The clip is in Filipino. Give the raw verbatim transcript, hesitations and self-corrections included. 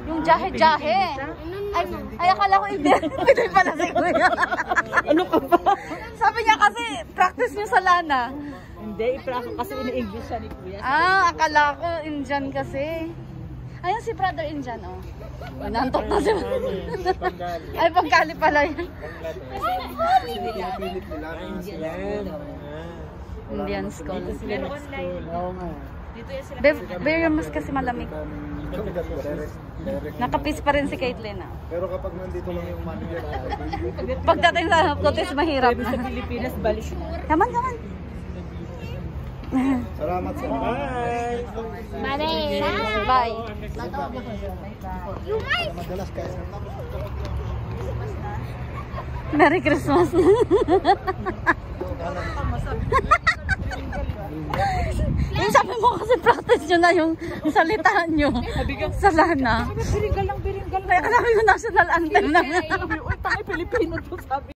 Yung jahe-jahe. Ay, ay, akala ko Indian. Pinoy pala si Kuya. Ano ka ba? Sabi niya kasi, practice niyo sa lana. Hindi, i-practice kasi ini-English siya ni Kuya. Ah, akala ko Indian kasi. Ayun si brother Indian, oh. Nantok na siya. Ay, panggali pala yun. Indian school. Very mas kasi malamig. Nakapis pa rin si Caitlyn, ah. Pero kapag nandito lang yung manager, pagdating sa Cotes, mahirap. Sa Pilipinas, balik. Come on, come on. salamat sa bye. Bye. Bye. Madalas kayo. Merry Christmas. Yung sabi mo kasi practice nyo na yung salita nyo sa lana. Biringgal lang, biringgal lang. Kaya sabi ko national anthem na. Uy, tayo Pilipino to sabi.